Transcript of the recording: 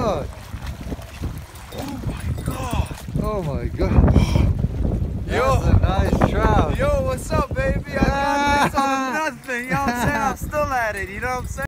god. Oh my god. Oh my god. That's a nice trout. Yo, what's up, baby? I got this on nothing. You know what I'm saying? I'm still at it. You know what I'm saying?